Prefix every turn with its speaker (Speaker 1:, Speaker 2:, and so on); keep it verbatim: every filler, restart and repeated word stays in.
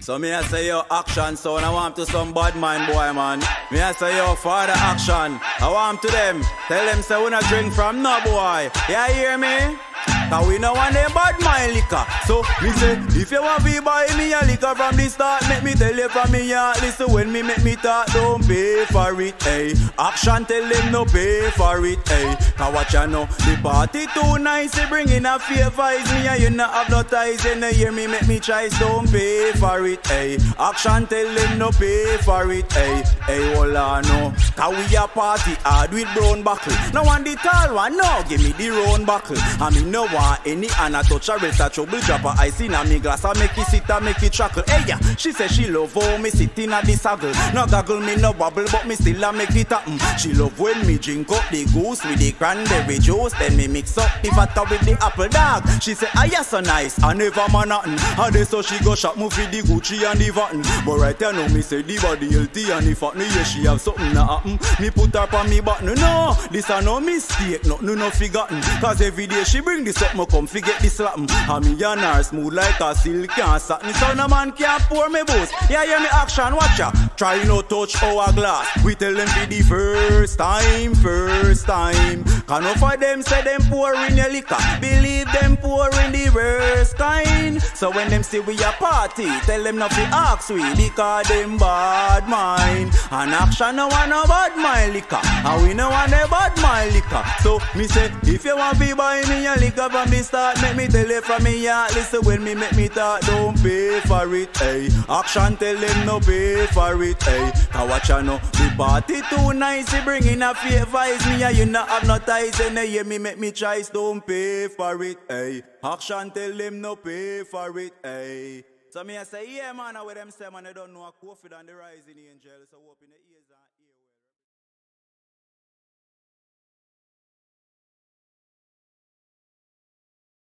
Speaker 1: So me I say yo action son, I want to some bad mind boy man. Me I say yo father action, I want to them. Tell them say we not drink from no boy. Yeah, hear me? Cause we no want them bad mind liquor. So me say, if you want to buy me a liquor from the start, make me tell you from me heart. Listen when me make me talk, don't pay for it, hey. Action tell them no pay for it, hey. Cause watch ya know, the party too nice, they bring in a favor. Is me and you not have no ties, you no hear me make me choice, don't pay for it, hey. Action tell them no pay for it, hey. Hey, hold on, no. Cause we a party hard with brown buckle. No want the tall one, no, give me the round buckle. I mean no want any and I touch a rest a trouble dropper. I seen a me glass, I make it sit and make it chuckle. Hey yeah, she say she love how me sit in a the saddle. No gaggle me no bubble, but me still a make it happen. She love when me drink up the goose with the cranberry juice, then me mix up the vodka with the apple dog. She say ah yeah so nice, I never man nothing. And then so she go shop me for the Gucci and the Vatten. But right now know me say the body healthy and the fat. Me yeah she have something that happen. Me put her on me button. No, this a no mistake, no no no forgotten. Cause every day she bring this up, me come forget this slapping. And me and her smooth like a silk and satin. So no man can't pour me boost. Yeah, hear me action, watch ya. Try no touch hourglass. We tell them for the first time, first time. Can no for them say them pour in your liquor. Believe them pour in the worst kind. So when them say we a party, tell them not to ask we because them bad mind. And action no want no bad mind liquor. And we no want no bad mind liquor. So me say, if you want to buy me a liquor from the start, make me tell you from me heart. Listen when me make me talk, don't pay for it, hey. Action tell them no pay for it, hey. Cause watch ya know, the party too nice, he bring in a favor. Is me and you not have no ties, and they hear me make me choice, don't pay for it, hey. Action tell them no pay for it, hey. So me I say, yeah man, I with them say man, I don't know a Kofiedon the rising angel, so open the ears and